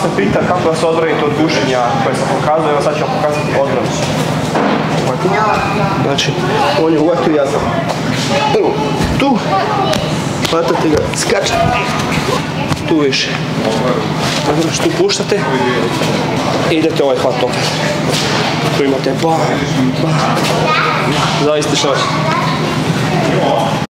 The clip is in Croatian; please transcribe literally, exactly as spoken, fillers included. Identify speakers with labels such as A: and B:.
A: se pita kako se odvojiti od gušenja koje sam pokazao, evo sad ću vam pokazati odbranu. Znači, on je uvatio, ja sam prvo tu, hvatate ga, skačete, tu više. Znači, tu puštate i idete ovaj hvat opet. Tu imate bam, bam, zaista što